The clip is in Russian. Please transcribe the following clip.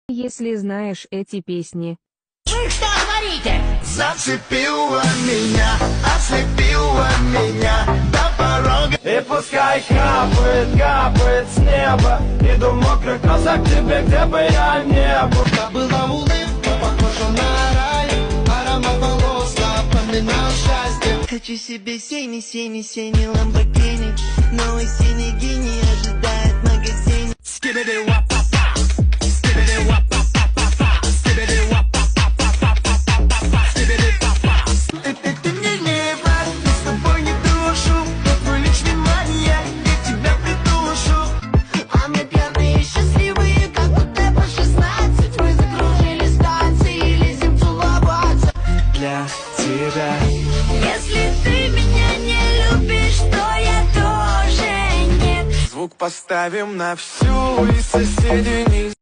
Если знаешь эти песни. Вы что говорите? Зацепила меня, ослепила меня до порога. И пускай капает, капает с неба. Иду в мокрых кроссах к тебе, где бы я не был. Была улыбка, похожа на рай. Аромат волос напоминал счастье. Хочу себе синий ламборгини. Новый синий гений ожидает в магазине. Ты нежнее, брат, я с тобой не дружу. Но твой личный маньяк, я тебя придушу. А мы пьяные и счастливые, как будто по 16. Мы закружили станции и лезем целоваться. Для тебя. Если ты меня не любишь, то я тоже нет. Звук поставим на всю, и соседи не